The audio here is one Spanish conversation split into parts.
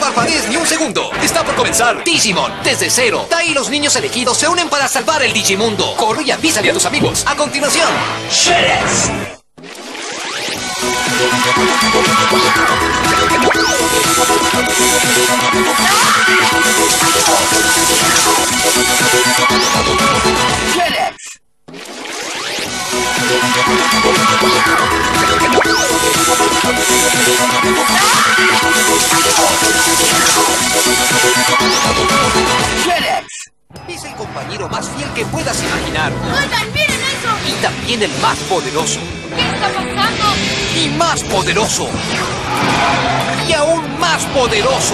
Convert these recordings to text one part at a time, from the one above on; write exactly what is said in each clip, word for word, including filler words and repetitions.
parpadees ni un segundo. Está por comenzar Digimon desde cero. Tai y los niños elegidos se unen para salvar el Digimundo. Corre y avísale a tus amigos. A continuación, Shredder. Shredder es el compañero más fiel que puedas imaginar. ¡Oigan, miren eso! Y también el más poderoso. ¿Qué está pasando? Y más poderoso. Y aún más poderoso.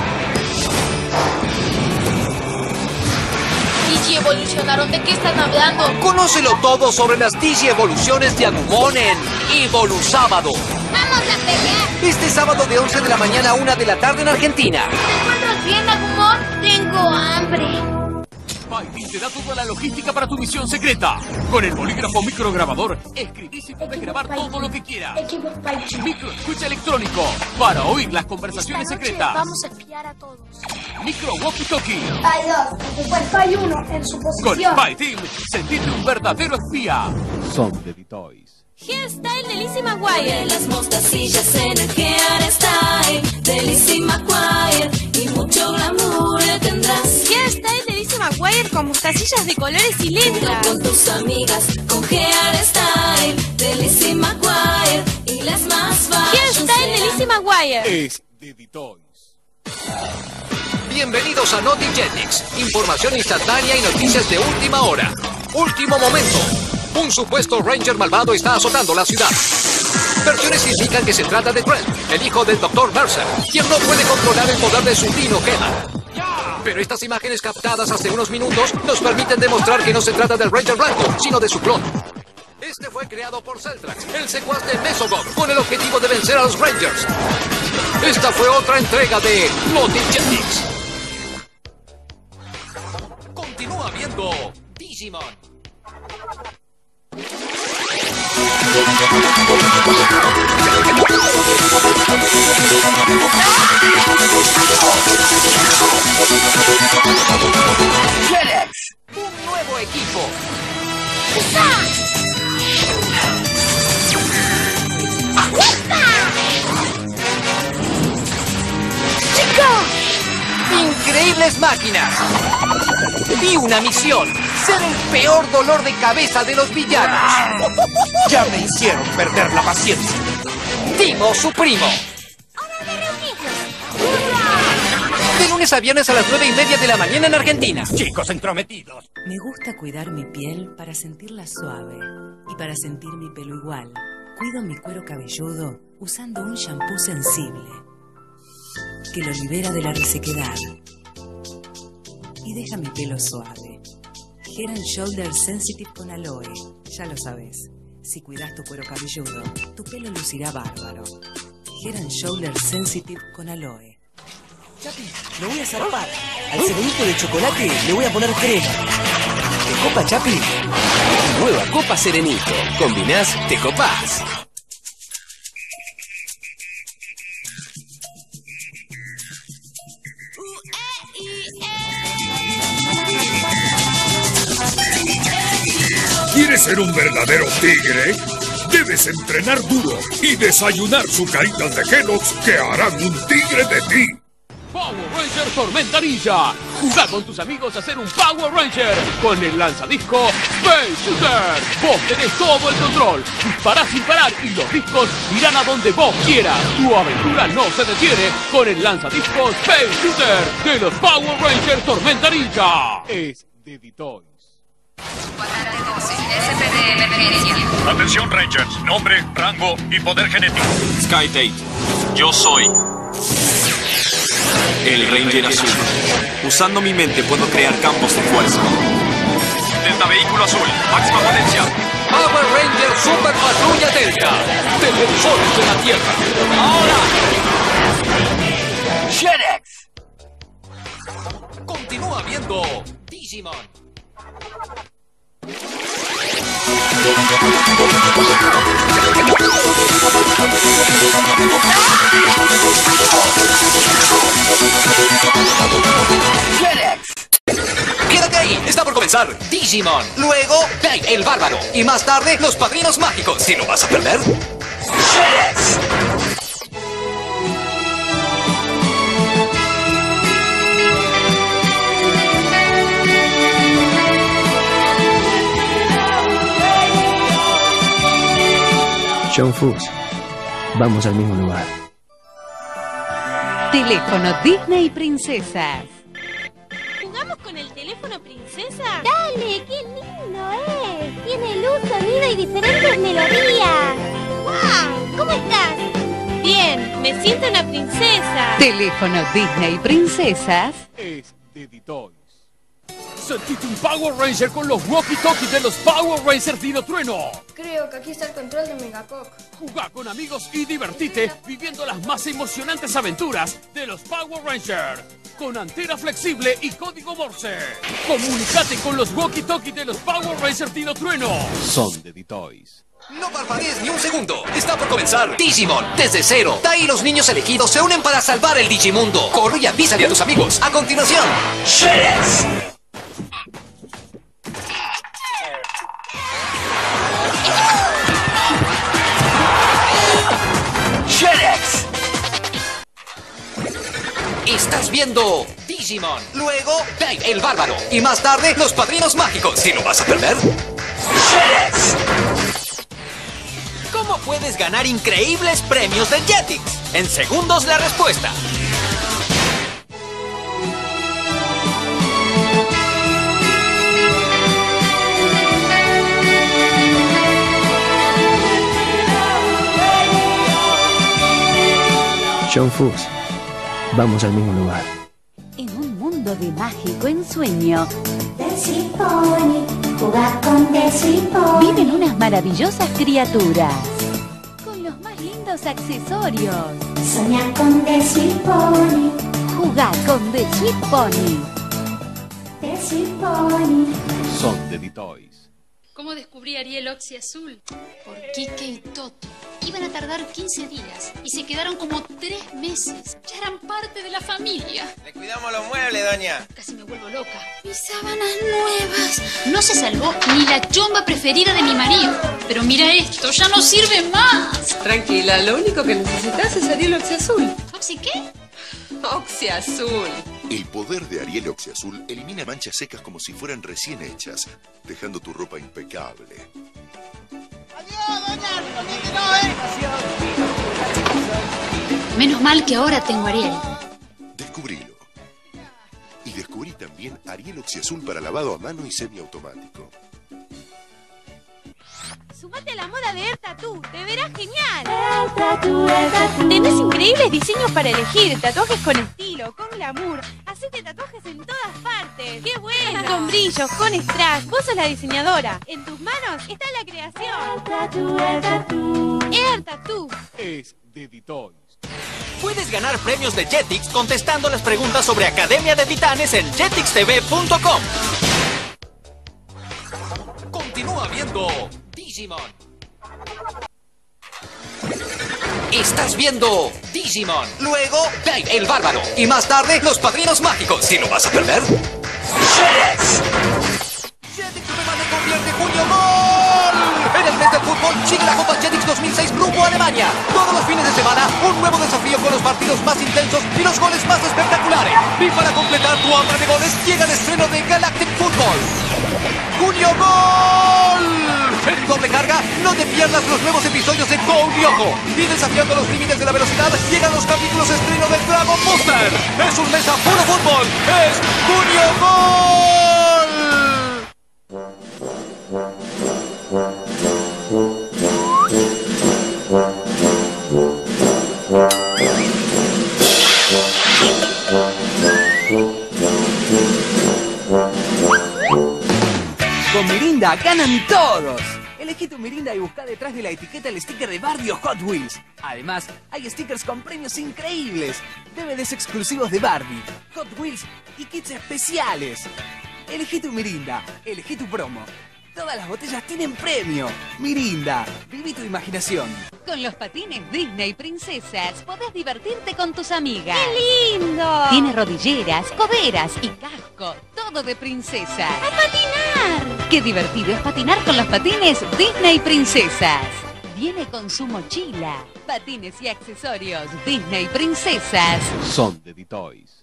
¿Digievolucionaron? ¿De qué están hablando? Conócelo todo sobre las Digievoluciones de Agumon en Evolu-Sábado. ¡Vamos a pelear! Este sábado de once de la mañana a una de la tarde en Argentina. ¿Te encuentras bien, Agumon? Tengo hambre. Fighting te da toda la logística para tu misión secreta. Con el bolígrafo micrograbador, escribís y podés grabar todo lo que quieras. Micro escucha electrónico para oír las conversaciones Esta noche secretas. vamos a espiar a todos. Micro walkie-talkie. Hay dos, por supuesto hay uno en su Con posición. Spy Team, sentite un verdadero espía. Son de D-Toys. Hairstyle de Lizzie McGuire. Las mostacillas en el Hairstyle de Lizzie McGuire y mucho glamour tendrás. Hairstyle de Lizzie McGuire con mostacillas de colores y letras. Con tus amigas con Hairstyle de Lizzie McGuire y las más fashion. Hairstyle de Lizzie McGuire. Es de D-Toys. Bienvenidos a NotiJetix. Información instantánea y noticias de última hora. Último momento. Un supuesto Ranger malvado está azotando la ciudad. Versiones indican que se trata de Trent, el hijo del doctor Mercer, quien no puede controlar el poder de su Dino Gema. Pero estas imágenes captadas hace unos minutos nos permiten demostrar que no se trata del Ranger blanco, sino de su clon. Este fue creado por Celtrax, el secuaz de Mesogog, con el objetivo de vencer a los Rangers. Esta fue otra entrega de NotiJetix. Continúa viendo Digimon. Shredder, un nuevo equipo. ¡Increíbles máquinas! Vi una misión. Ser el peor dolor de cabeza de los villanos. Ya me hicieron perder la paciencia. Timo, su primo. De lunes a viernes a las nueve y media de la mañana en Argentina. Chicos entrometidos. Me gusta cuidar mi piel para sentirla suave y para sentir mi pelo igual. Cuido mi cuero cabelludo usando un shampoo sensible que lo libera de la resequedad y deja mi pelo suave. Head and Shoulder Sensitive con aloe. Ya lo sabes. Si cuidas tu cuero cabelludo, tu pelo lucirá bárbaro. Head and Shoulder Sensitive con aloe. Chapi, lo voy a zarpar. Al serenito de chocolate le voy a poner crema. ¿Te copa, Chapi? Nueva Copa Serenito. Combinás, te copás. ¿Quieres ser un verdadero tigre? Debes entrenar duro y desayunar sucaritas de Kellogg's que harán un tigre de ti. Power Ranger Tormenta Ninja. Jugá con tus amigos a ser un Power Ranger con el lanzadisco Space Shooter. Vos tenés todo el control. Disparás sin parar y los discos irán a donde vos quieras. Tu aventura no se detiene con el lanzadisco Space Shooter de los Power Ranger Tormenta Ninja. Es de D-Toys. S P D emergencia. Atención Rangers, nombre, rango y poder genético. Sky-Tate, yo soy el Ranger Azul. Usando mi mente puedo crear campos de fuerza. Delta Vehículo Azul, máxima potencia. Power Ranger Super Patrulla Delta, defensores de la Tierra. Ahora, Shredder. Continúa viendo Digimon. comenzar Digimon, luego Dave el Bárbaro y más tarde los Padrinos Mágicos. ¿Si lo vas a perder? ¡Shredder! John Fuss, vamos al mismo lugar. Teléfono Disney Princesas. ¿Jugamos con el teléfono princesa? ¡Dale! ¡Qué lindo es! Tiene luz, sonido y diferentes melodías. ¡Wow! ¿Cómo estás? Bien, me siento una princesa. Teléfono Disney Princesas. Es de Ditoys. Sentite un Power Ranger con los walkie-talkies de los Power Rangers Dino Trueno. Creo que aquí está el control de Megapop. Jugá con amigos y divertite viviendo las más emocionantes aventuras de los Power Rangers. Con antena flexible y código Morse. Comunicate con los walkie-talkies de los Power Rangers Dino Trueno. Son de Ditoys. No parpadees ni un segundo. Está por comenzar Digimon desde cero. Tai y los niños elegidos se unen para salvar el Digimundo. Corre y avísale a tus amigos. A continuación, Shredder. Shredder. Estás viendo Digimon, luego Dave el Bárbaro y más tarde los Padrinos Mágicos. ¿Si lo vas a perder? Shredder. ¿Cómo puedes ganar increíbles premios de Jetix? En segundos la respuesta. John Fuss, vamos al mismo lugar. En un mundo de mágico ensueño, Delcy Pony, jugar con Delcy Pony. viven unas maravillosas criaturas. Con los más lindos accesorios. Soñar con Delcy Pony. Jugar con The Sweet Pony. Delcy Pony. Son de Ditoys. ¿Cómo descubrí a Ariel Oxy Azul? Por Kike y Toto. Iban a tardar quince días y se quedaron como tres meses. Ya eran parte de la familia. Le cuidamos los muebles, doña. Casi me vuelvo loca. Mis sábanas nuevas. No se salvó ni la chomba preferida de mi marido. Pero mira esto, ya no sirve más. Tranquila, lo único que necesitas es Ariel Oxy Azul. ¿Oxy qué? Oxy Azul. El poder de Ariel Oxy Azul elimina manchas secas como si fueran recién hechas, dejando tu ropa impecable. ¡Adiós, doña! ¡Recomiéndenos, eh! Menos mal que ahora tengo Ariel. Descubrilo. Y descubrí también Ariel Oxy Azul para lavado a mano y semiautomático. Sumate a la moda de Air Tattoo, te verás genial. Air Tattoo, Air Tattoo. Tenés increíbles diseños para elegir, tatuajes con estilo, con glamour. Hacete tatuajes en todas partes. ¡Qué bueno! Con brillos, con strass. Vos sos la diseñadora. En tus manos está la creación. Air Tattoo, Air Tattoo. Air Tattoo. Es de Ditoys. Puedes ganar premios de Jetix contestando las preguntas sobre Academia de Titanes en jetix t v punto com. Continúa viendo Digimon. Estás viendo Digimon, luego Dave el Bárbaro y más tarde los Padrinos Mágicos. ¿Si lo vas a perder? Shredder. Jetix Superman te convierte Junio Gol. En el mes del fútbol sigue la Copa Jetix dos mil seis rumbo a Alemania. Todos los fines de semana un nuevo desafío con los partidos más intensos y los goles más espectaculares. Y para completar tu hambre de goles llega el estreno de Galactic Football. ¡Junio Gol! En doble carga, no te pierdas los nuevos episodios de Go Ryoko. Y desafiando los límites de la velocidad, llegan los capítulos estreno de Dragon Booster. Es un mes a puro fútbol. ¡Es Junio Gol! Con Mirinda ganan todos. Elegí tu Mirinda y busca detrás de la etiqueta el sticker de Barbie o Hot Wheels. Además, hay stickers con premios increíbles, D V Ds exclusivos de Barbie, Hot Wheels y kits especiales. Elegí tu Mirinda, elegí tu promo. Todas las botellas tienen premio. Mirinda, viví tu imaginación. Con los patines Disney Princesas podés divertirte con tus amigas. ¡Qué lindo! Tiene rodilleras, coderas y casco. Todo todo de princesa. ¡A patinar! Qué divertido es patinar con los patines Disney Princesas. Viene con su mochila, patines y accesorios Disney Princesas. Son de Ditoys.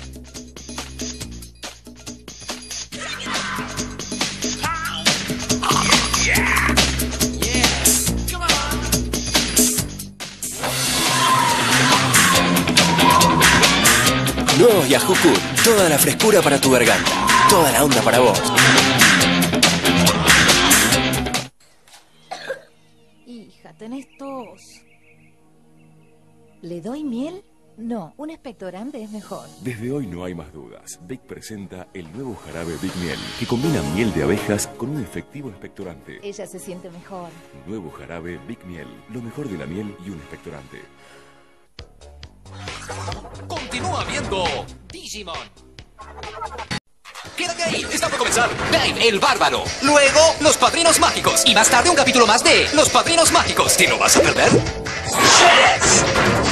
Nuevo Yahoo Cool. Toda la frescura para tu garganta. Toda la onda para vos. Hija, tenés tos. ¿Le doy miel? No, un expectorante es mejor. Desde hoy no hay más dudas. Vic presenta el nuevo jarabe Vic Miel, que combina miel de abejas con un efectivo expectorante. Ella se siente mejor. Nuevo jarabe Vic Miel. Lo mejor de la miel y un expectorante. Continúa viendo Digimon. Quédate ahí, está por comenzar Dave el Bárbaro. Luego, Los Padrinos Mágicos. Y más tarde un capítulo más de Los Padrinos Mágicos. ¿Te lo vas a perder?